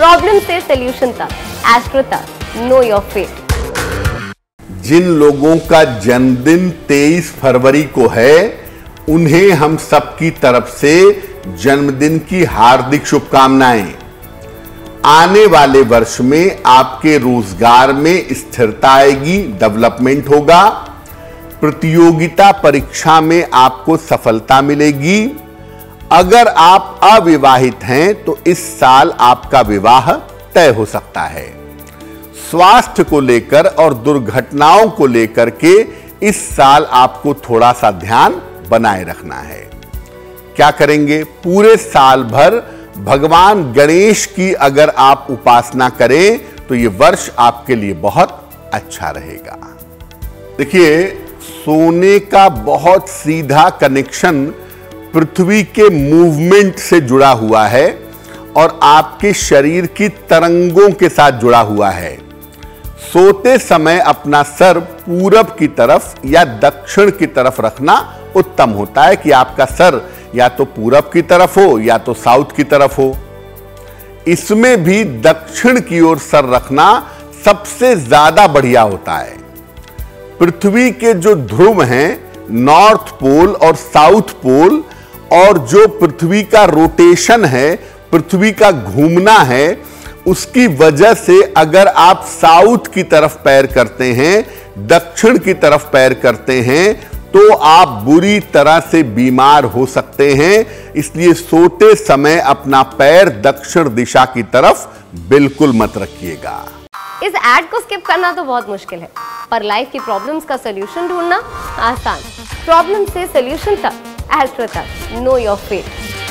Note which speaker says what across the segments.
Speaker 1: Problem से solution तक, astro तक, नो योर फेट।
Speaker 2: जिन लोगों का जन्मदिन 23 फरवरी को है, उन्हें हम सबकी तरफ से जन्मदिन की हार्दिक शुभकामनाएं। आने वाले वर्ष में आपके रोजगार में स्थिरता आएगी, डेवलपमेंट होगा। प्रतियोगिता परीक्षा में आपको सफलता मिलेगी। अगर आप अविवाहित हैं तो इस साल आपका विवाह तय हो सकता है। स्वास्थ्य को लेकर और दुर्घटनाओं को लेकर के इस साल आपको थोड़ा सा ध्यान बनाए रखना है। क्या करेंगे? पूरे साल भर भगवान गणेश की अगर आप उपासना करें तो यह वर्ष आपके लिए बहुत अच्छा रहेगा। देखिए, सोने का बहुत सीधा कनेक्शन पृथ्वी के मूवमेंट से जुड़ा हुआ है और आपके शरीर की तरंगों के साथ जुड़ा हुआ है। सोते समय अपना सर पूरब की तरफ या दक्षिण की तरफ रखना उत्तम होता है कि आपका सर या तो पूरब की तरफ हो या तो साउथ की तरफ हो। इसमें भी दक्षिण की ओर सर रखना सबसे ज्यादा बढ़िया होता है। पृथ्वी के जो ध्रुव हैं, नॉर्थ पोल और साउथ पोल, और जो पृथ्वी का रोटेशन है, पृथ्वी का घूमना है, उसकी वजह से अगर आप साउथ की तरफ पैर करते हैं, दक्षिण की तरफ पैर करते हैं, तो आप बुरी तरह से बीमार हो सकते हैं। इसलिए सोते समय अपना पैर दक्षिण दिशा की तरफ बिल्कुल मत रखिएगा।
Speaker 1: इस ऐड को स्किप करना तो बहुत मुश्किल है, पर लाइफ की प्रॉब्लम्स का सॉल्यूशन ढूंढना आसान। प्रॉब्लम से सॉल्यूशन तक, एस्ट्रो तक, नो योर फेट।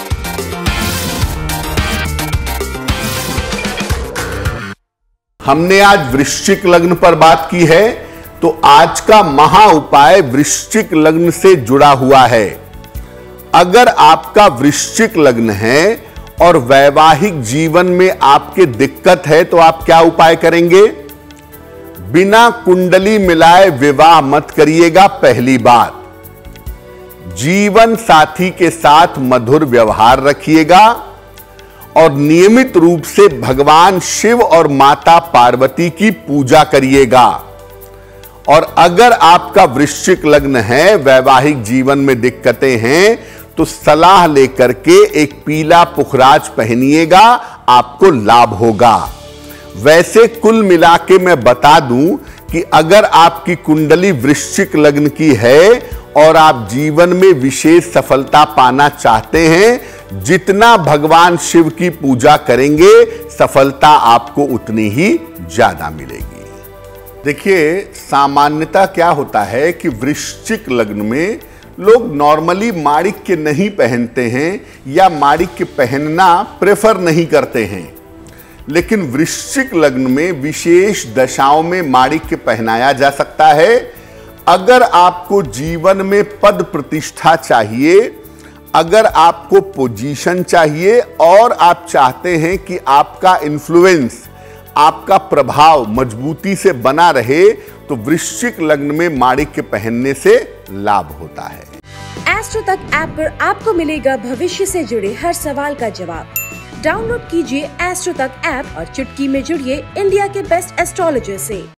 Speaker 2: हमने आज वृश्चिक लग्न पर बात की है, तो आज का महा उपाय वृश्चिक लग्न से जुड़ा हुआ है। अगर आपका वृश्चिक लग्न है और वैवाहिक जीवन में आपके दिक्कत है तो आप क्या उपाय करेंगे? बिना कुंडली मिलाए विवाह मत करिएगा। पहली बात, जीवन साथी के साथ मधुर व्यवहार रखिएगा और नियमित रूप से भगवान शिव और माता पार्वती की पूजा करिएगा। और अगर आपका वृश्चिक लग्न है, वैवाहिक जीवन में दिक्कतें हैं, तो सलाह लेकर के एक पीला पुखराज पहनिएगा, आपको लाभ होगा। वैसे कुल मिला के मैं बता दूं कि अगर आपकी कुंडली वृश्चिक लग्न की है और आप जीवन में विशेष सफलता पाना चाहते हैं, जितना भगवान शिव की पूजा करेंगे, सफलता आपको उतनी ही ज्यादा मिलेगी। देखिए, सामान्यतः क्या होता है कि वृश्चिक लग्न में लोग नॉर्मली माणिक्य नहीं पहनते हैं या माणिक्य पहनना प्रेफर नहीं करते हैं, लेकिन वृश्चिक लग्न में विशेष दशाओं में माणिक्य पहनाया जा सकता है। अगर आपको जीवन में पद प्रतिष्ठा चाहिए, अगर आपको पोजीशन चाहिए और आप चाहते हैं कि आपका इन्फ्लुएंस, आपका प्रभाव मजबूती से बना रहे, तो वृश्चिक लग्न में माणिक्य पहनने से लाभ होता है।
Speaker 3: एस्ट्रो तक ऐप पर आपको मिलेगा भविष्य से जुड़े हर सवाल का जवाब। डाउनलोड कीजिए एस्ट्रो तक ऐप और चुटकी में जुड़िए इंडिया के बेस्ट एस्ट्रोलॉजर से।